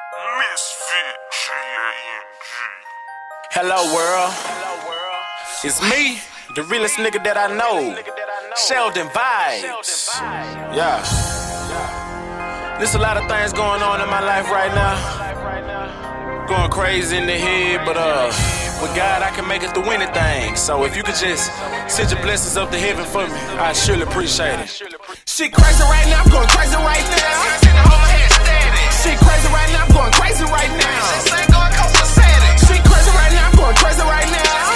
Misfit G-A-N-G. Hello world, it's me, the realest nigga that I know, Sheldon Vibes. Yeah, there's a lot of things going on in my life right now, going crazy in the head, but with God I can make it through anything. So if you could just send your blessings up to heaven for me, I surely appreciate it. Shit crazy right now, I'm going crazy right now. Shit crazy right now, I'm going crazy right now. Shit crazy right now, I'm going crazy right now.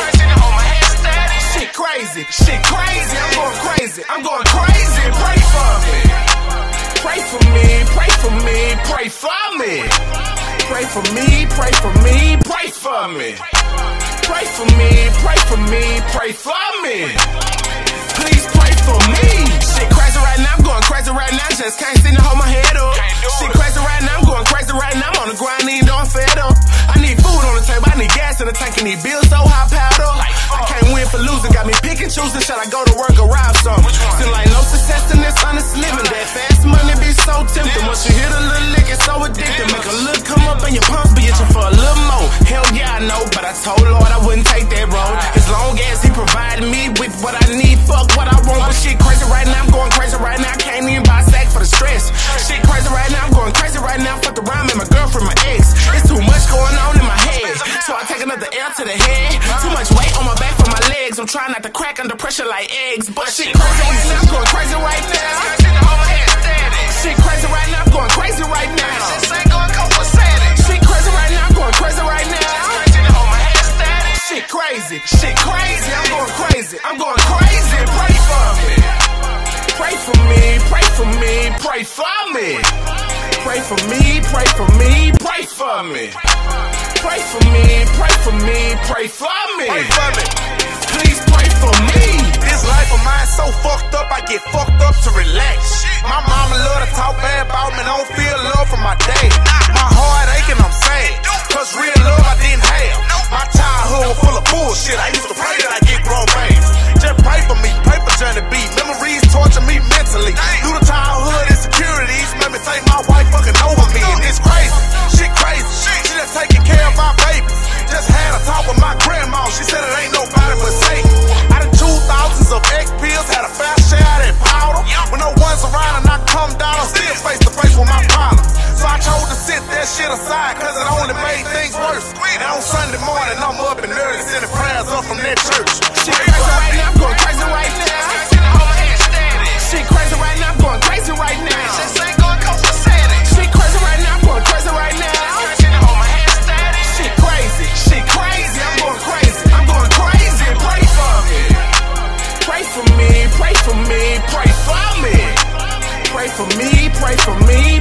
Shit crazy, I'm going crazy, I'm going crazy. Pray for me, pray for me, pray for me, pray for me. Pray for me, pray for me, pray for me. Pray for me, pray for me, pray for me. Please pray for me. Shit crazy right now, I'm going crazy right now. Just can't seem to hold my head up. Shit crazy right now, I'm going crazy right now. I'm on the grind, even though I'm fed up. I need food on the table, I need gas in the tank, and these bills so high piled up. I can't win for losing, got me picking, choosing. Should I go to work or rob something? Still like no success in this honest living. That fast money be so tempting. Once you hit a little lick, it's so addictive. Make a look come up and your pumps be itching for a little more. Hell yeah, I know, but I told Lord I wouldn't take that road. As long as he provided me with what I need, fuck what I want. But shit crazy right now, I'm going crazy right now. I can't even buy a sack for the stress. Shit crazy right now, I'm going crazy right now. Fucked around with my girlfriend, my ex. It's too much going on in my head, so I take another L to the head. Too much weight on my back for my legs. I'm trying not to crack under pressure like eggs. But shit crazy right now, I'm going crazy right now. Shit crazy right now, I'm going crazy right now. Shit crazy right now, I'm going crazy right now. Shit crazy, I'm going crazy, I'm going crazy. Pray for me, pray for me, pray for me, pray for me. Pray for me, pray for me, pray for me. Pray for me, pray for me, pray for me. Please pray for me. This life of mine so fucked up, I get fucked up to relax. My mama love to talk bad about me, don't feel love from my dad. My heart aching, I'm sad, cause real love I didn't have. My childhood was full of bullshit, I used to pray that I get grown babies. Just pray for me, pray for Johnny B. Memories torture me mentally. Through the childhood insecurities, made me think my wife fucking over me. And it's crazy, shit crazy. She just taking care of my babies. Just had a talk with my grandma, she said it ain't nobody but Satan. I done chewed thousands of X pills, had a fast share of that powder. When no one's around and I come down, I'm still face to face with my problems. So I chose to sit that shit aside, cause it only made things worse. And on Sunday morning, I'm up and early, sending prayers up from that church. Shit crazy right now, I'm going crazy right now. Shit crazy right now, I'm going crazy right now. Shit crazy right now, I'm going crazy right now. Shit crazy, I'm going crazy, I'm going crazy. Pray for me, pray for me, pray for me, pray for me. Pray for me, pray for me,